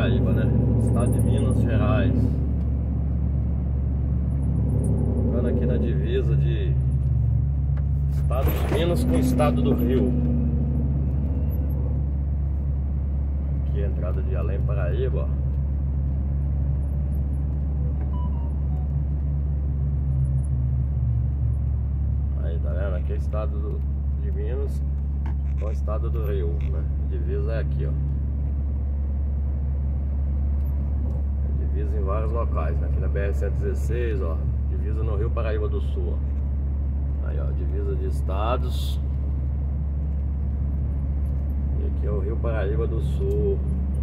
Paraíba, né? Estado de Minas Gerais. Ficando aqui na divisa de Estado de Minas com o Estado do Rio. Aqui a entrada de Além Paraíba, ó. Aí, tá vendo? Aqui é o Estado de Minas com o Estado do Rio, né? A divisa é aqui, ó. Divisa em vários locais, né? Aqui na BR-116, ó. Divisa no Rio Paraíba do Sul, ó. Aí, ó, divisa de estados. E aqui é o Rio Paraíba do Sul.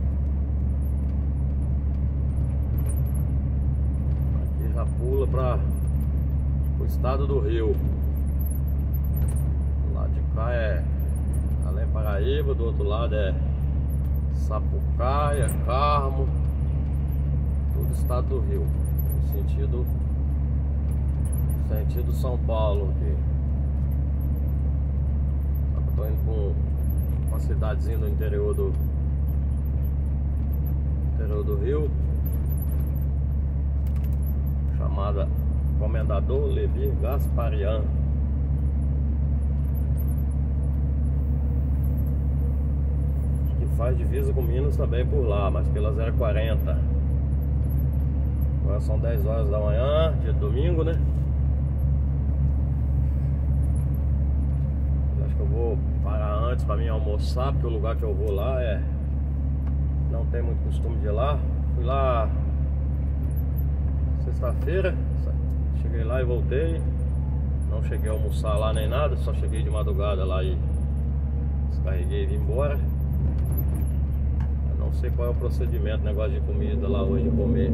Aqui já pula para o Estado do Rio. Do lado de cá é Além Paraíba, do outro lado é Sapucaia, Carmo. Todo o Estado do Rio, no sentido São Paulo aqui. Só que eu tô indo com uma cidadezinha do interior do Rio, chamada Comendador Levi Gasparian. Que faz divisa com Minas também por lá, mas pela 040. Agora são 10 horas da manhã, dia de domingo, né? Eu acho que eu vou parar antes pra mim almoçar, porque o lugar que eu vou lá não tem muito costume de ir lá. Fui lá sexta-feira, cheguei lá e voltei. Não cheguei a almoçar lá nem nada, só cheguei de madrugada lá e descarreguei e vim embora. Não sei qual é o procedimento, negócio de comida lá hoje, comer.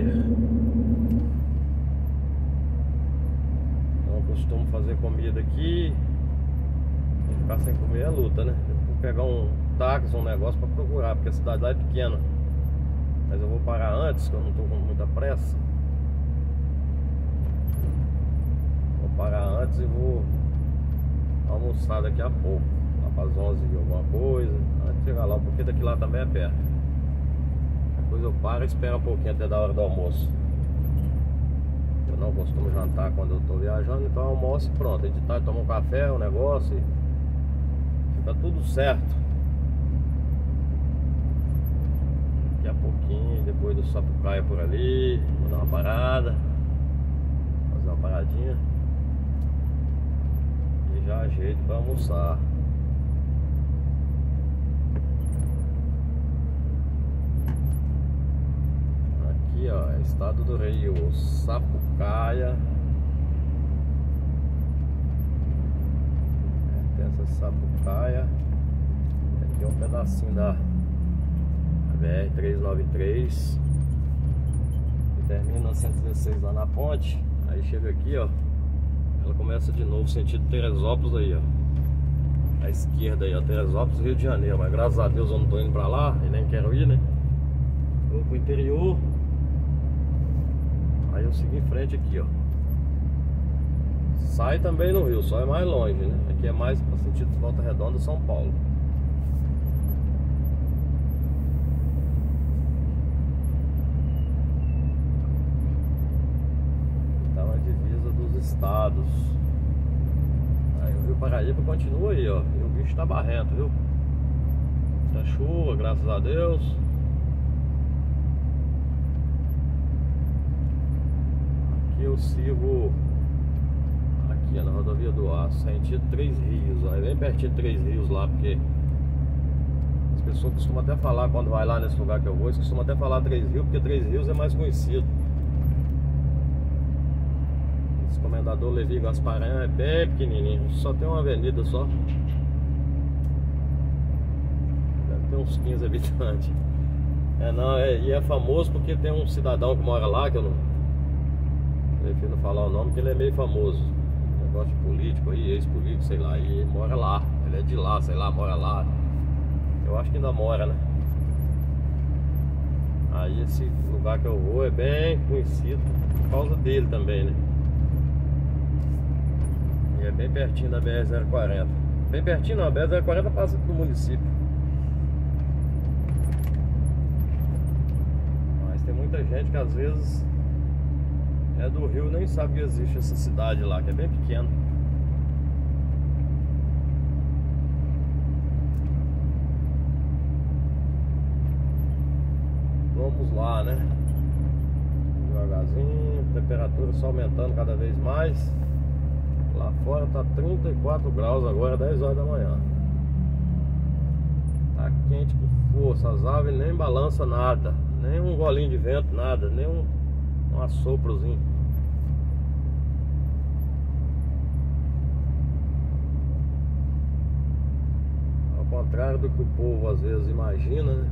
Não costumo fazer comida aqui e ficar sem comer é luta, né? Eu vou pegar um táxi, um negócio pra procurar, porque a cidade lá é pequena. Mas eu vou parar antes, que eu não tô com muita pressa. Vou parar antes e vou almoçar daqui a pouco, lá para as 11 e alguma coisa, antes de chegar lá, porque daqui lá também é perto. Depois eu paro e espero um pouquinho até da hora do almoço. Eu não costumo jantar quando eu tô viajando, então eu almoço e pronto. Aí de tarde tomo um café, um negócio e fica tudo certo. Daqui a pouquinho, depois do Sapucaia por ali, vou dar uma parada, fazer uma paradinha e já ajeito para almoçar. Aqui, ó, é Estado do Rio, Sapucaia. Tem essa Sapucaia. Aqui é um pedacinho da BR-393 que termina na 116 lá na ponte. Aí chega aqui, ó, ela começa de novo sentido Teresópolis aí, ó, à esquerda aí, ó, Teresópolis, Rio de Janeiro. Mas graças a Deus eu não tô indo pra lá e nem quero ir, né? Vou pro interior. Aí eu sigo em frente aqui, ó. Sai também no Rio, só é mais longe, né? Aqui é mais para sentido de Volta Redonda, São Paulo. Então a divisa dos estados. Aí o Rio Paraíba continua aí, ó. E o bicho tá barrento, viu? Tá chuva, graças a Deus. Eu sigo aqui na rodovia do Aço, sentido Três Rios, ó, é bem pertinho de Três Rios lá, porque as pessoas costumam até falar, quando vai lá nesse lugar que eu vou, eles costumam até falar Três Rios, porque Três Rios é mais conhecido. Esse Comendador Levi Gasparian é bem pequenininho, só tem uma avenida só, deve ter uns 15 habitantes. E é famoso porque tem um cidadão que mora lá, que eu não prefiro não falar o nome, porque ele é meio famoso. Negócio de político aí, ex-político, sei lá. E ele mora lá. Ele é de lá, sei lá, mora lá. Eu acho que ainda mora, né? Aí esse lugar que eu vou é bem conhecido por causa dele também, né? E é bem pertinho da BR-040. Bem pertinho não, a BR-040 passa do município. muita gente que às vezes é do Rio, nem sabe que existe essa cidade lá, que é bem pequena. Vamos lá, né? Devagarzinho, temperatura só aumentando cada vez mais. Lá fora tá 34 graus agora, 10 horas da manhã. Tá quente com força, as aves nem balança nada, nem um golinho de vento, nada, nem um assoprozinho. Ao contrário do que o povo às vezes imagina, né?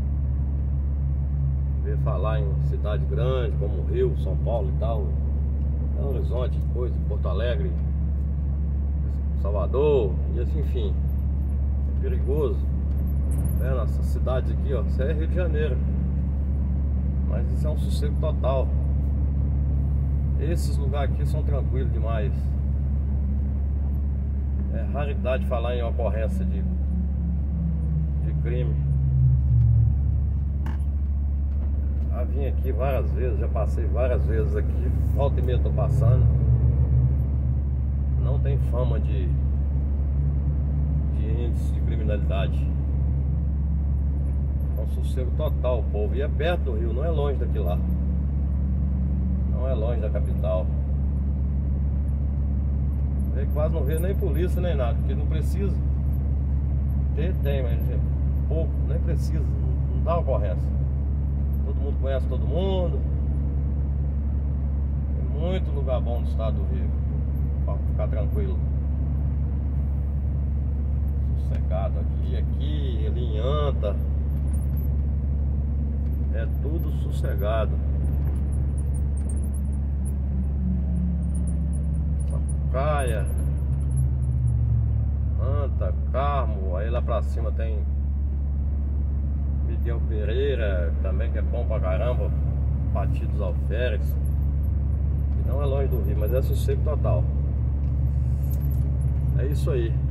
Vê falar em cidade grande como Rio, São Paulo e tal, Belo Horizonte, coisa, Porto Alegre, Salvador, e assim, enfim, é perigoso. Essas cidades aqui, ó, isso é Rio de Janeiro, mas isso é um sossego total. Esses lugares aqui são tranquilos demais. É raridade falar em ocorrência de crime. Já vim aqui várias vezes, já passei várias vezes aqui, volta e meia tô passando. Não tem fama de índice de criminalidade. É um sossego total, o povo. E é perto do Rio, não é longe daqui lá. Não é longe da capital. Ele quase não vê nem polícia nem nada, porque não precisa. Tem, mas é pouco, nem precisa, não dá ocorrência. Todo mundo conhece todo mundo. Tem muito lugar bom no estado do Rio pra ficar tranquilo. Sossegado aqui, ali em Anta. É tudo sossegado. Sapucaia, Anta, Carmo, aí lá pra cima tem Miguel Pereira, também que é bom pra caramba, Batidos Alferes. E não é longe do Rio, mas é sossego total. É isso aí.